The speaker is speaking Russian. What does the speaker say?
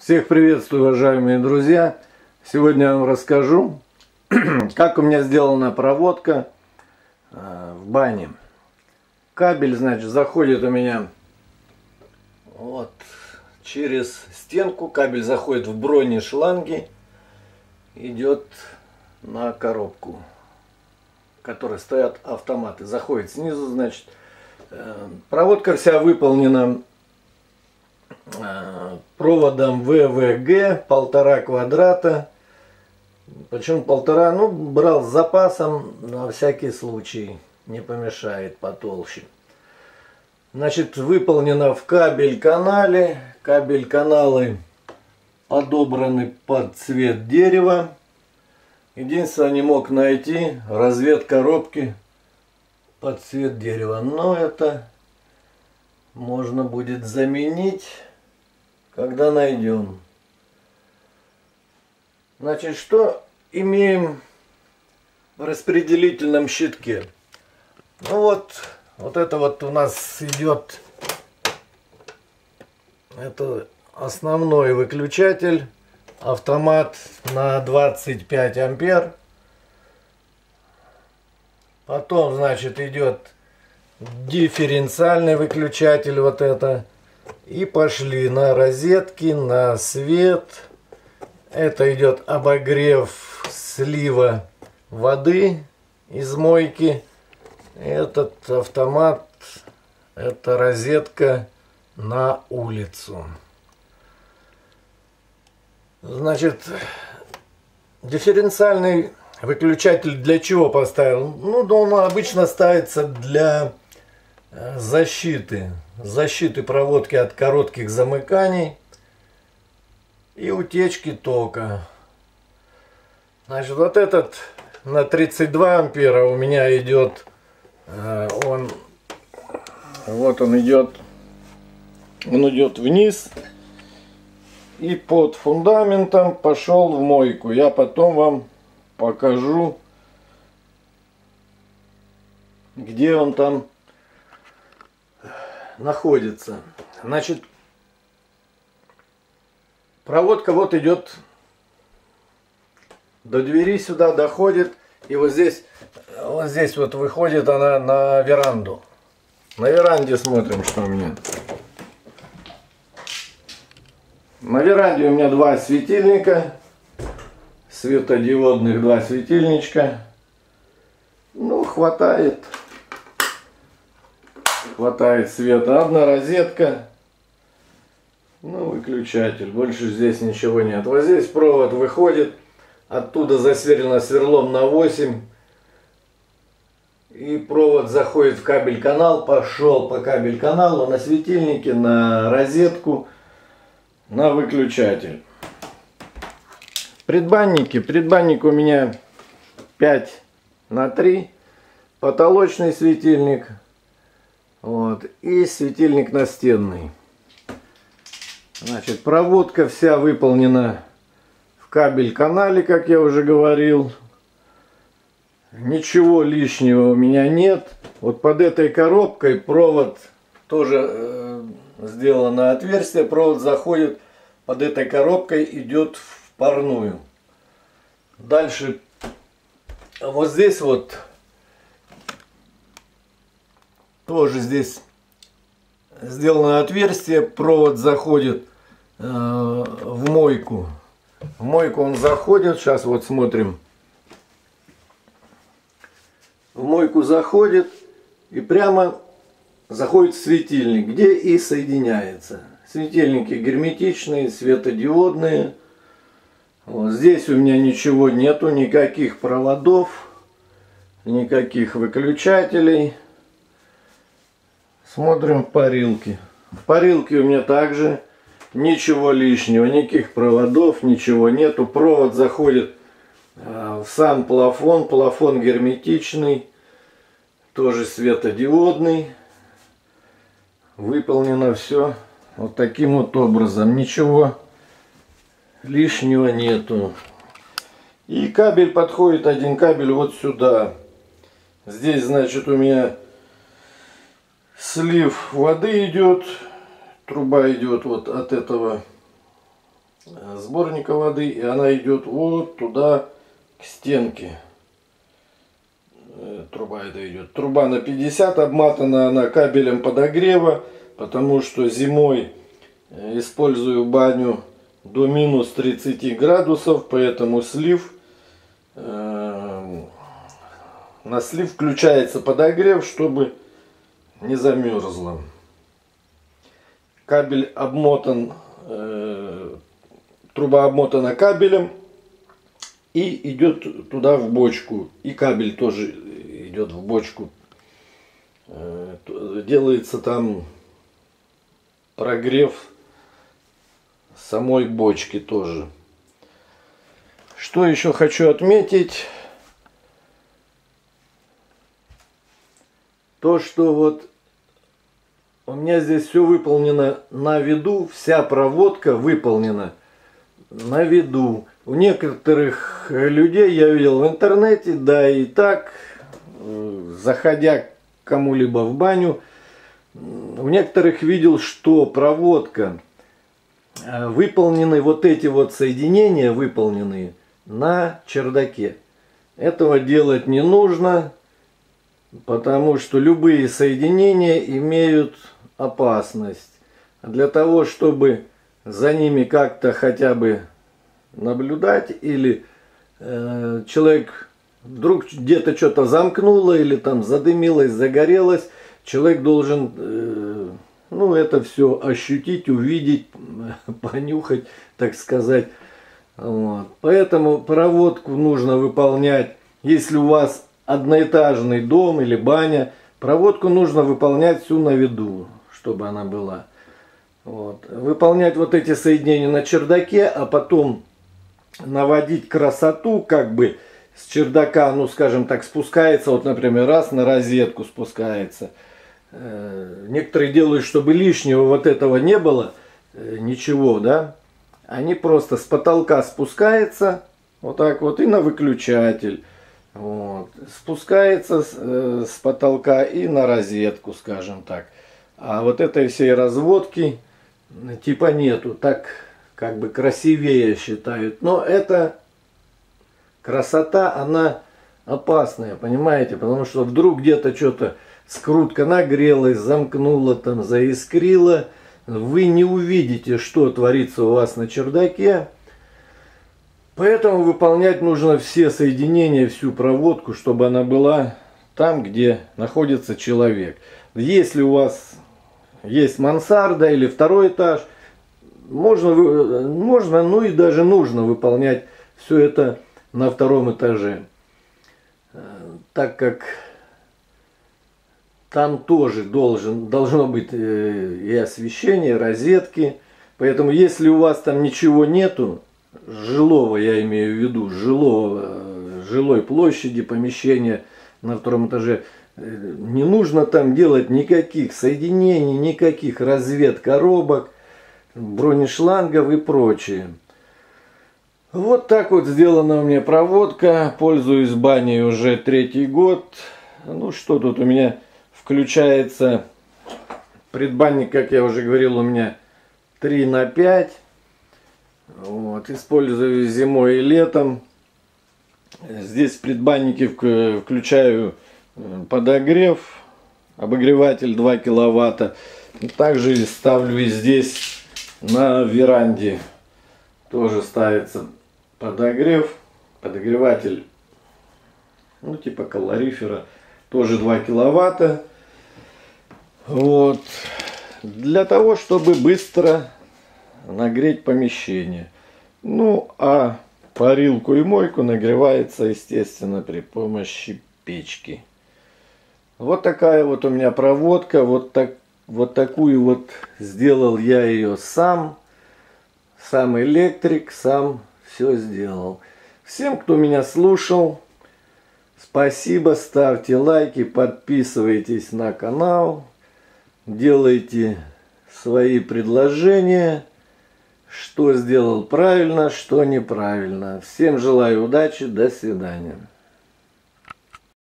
Всех приветствую, уважаемые друзья! Сегодня я вам расскажу, как у меня сделана проводка в бане. Кабель, значит, заходит у меня вот через стенку. Кабель заходит в бронешланги, идет на коробку, в которой стоят автоматы. Заходит снизу, значит, проводка вся выполнена проводом ВВГ 1,5 квадрата. Почему 1,5? Ну, брал с запасом на всякий случай, не помешает потолще. Значит, выполнено в кабель-канале. Кабель-каналы подобраны под цвет дерева. Единственное, не мог найти разъем коробки под цвет дерева, но это можно будет заменить, когда найдем. Значит, что имеем в распределительном щитке? Ну вот это вот у нас идет, это основной выключатель, автомат на 25 ампер. Потом, значит, идет дифференциальный выключатель, вот это. И пошли на розетки, на свет. Это идет обогрев слива воды из мойки. Этот автомат, это розетка на улицу. Значит, дифференциальный выключатель для чего поставил? Ну, он обычно ставится для защиты проводки от коротких замыканий и утечки тока. Значит, вот этот на 32 ампера у меня идет, он идет вниз и под фундаментом пошел в мойку. Я потом вам покажу, где он там находится. Значит, проводка вот идет до двери, сюда доходит, и вот здесь вот выходит она на веранду. На веранде смотрим, что у меня. На веранде у меня два светильника, светодиодных два светильничка. Ну, хватает света. Одна розетка, ну, выключатель. Больше здесь ничего нет. Вот здесь провод выходит, оттуда засверлено сверлом на 8. И провод заходит в кабель-канал, пошел по кабель-каналу на светильнике, на розетку, на выключатель. Предбанник у меня 5×3, потолочный светильник. Вот, и светильник настенный. Значит, проводка вся выполнена в кабель-канале, как я уже говорил. Ничего лишнего у меня нет. Вот под этой коробкой провод тоже сделано отверстие. Провод заходит под этой коробкой, идет в парную. Дальше вот здесь вот тоже здесь сделано отверстие, провод заходит в мойку. В мойку он заходит, сейчас вот смотрим. В мойку заходит и прямо заходит в светильник, где и соединяется. Светильники герметичные, светодиодные. Вот здесь у меня ничего нету, никаких проводов, никаких выключателей. Смотрим в парилке. В парилке у меня также ничего лишнего, никаких проводов, ничего нету. Провод заходит в сам плафон. Плафон герметичный, тоже светодиодный. Выполнено все вот таким вот образом. Ничего лишнего нету. И кабель подходит, один кабель вот сюда. Здесь, значит, у меня слив воды идет, труба идет вот от этого сборника воды, и она идет вот туда, к стенке. Труба это идет. Труба на 50, обматана она кабелем подогрева, потому что зимой использую баню до минус 30 градусов, поэтому слив, на слив включается подогрев, чтобы не замерзло. Кабель обмотан, труба обмотана кабелем и идет туда в бочку. И кабель тоже идет в бочку. Делается там прогрев самой бочки тоже. Что еще хочу отметить? То, что вот у меня здесь все выполнено на виду, вся проводка выполнена на виду. У некоторых людей я видел в интернете, да и так, заходя к кому-либо в баню, у некоторых видел, что проводка, выполнены вот эти вот соединения, выполненные на чердаке. Этого делать не нужно, потому что любые соединения имеют опасность. Для того, чтобы за ними как-то хотя бы наблюдать, или человек вдруг где-то что-то замкнуло, или там задымилось, загорелось, человек должен ну, это все ощутить, увидеть, понюхать, так сказать. Вот. Поэтому проводку нужно выполнять, если у вас одноэтажный дом или баня, проводку нужно выполнять всю на виду, чтобы она была. Вот. Выполнять вот эти соединения на чердаке, а потом наводить красоту, как бы с чердака, ну скажем так, спускается, вот например, раз на розетку спускается. Некоторые делают, чтобы лишнего вот этого не было, ничего, да. Они просто с потолка спускается, вот так вот, и на выключатель. Вот. Спускается с потолка и на розетку, скажем так. А вот этой всей разводки типа нету. Так как бы красивее считают. Но эта красота, она опасная, понимаете? Потому что вдруг где-то что-то скрутка нагрелась, замкнула, там, заискрила. Вы не увидите, что творится у вас на чердаке. Поэтому выполнять нужно все соединения, всю проводку, чтобы она была там, где находится человек. Если у вас есть мансарда или второй этаж, можно, ну и даже нужно выполнять все это на втором этаже. Так как там тоже должно быть и освещение, розетки. Поэтому если у вас там ничего нету, жилого, я имею в виду, жилой площади, помещения на втором этаже, не нужно там делать никаких соединений, никаких развед коробок, бронешлангов и прочее. Вот так вот сделана у меня проводка. Пользуюсь баней уже 3-й год. Ну что тут у меня включается предбанник, как я уже говорил, у меня 3×5. Вот, использую зимой и летом. Здесь в предбаннике включаю подогрев, обогреватель 2 киловатта. Также ставлю и здесь на веранде. Тоже ставится подогрев, подогреватель, ну типа калорифера, тоже 2 киловатта. Вот. Для того, чтобы быстро нагреть помещение. Ну, а парилку и мойку нагревается, естественно, при помощи печки. Вот такая вот у меня проводка. Вот такую вот сделал я ее сам. Сам электрик, сам все сделал. Всем, кто меня слушал, спасибо. Ставьте лайки, подписывайтесь на канал. Делайте свои предложения. Что сделал правильно, что неправильно. Всем желаю удачи, до свидания.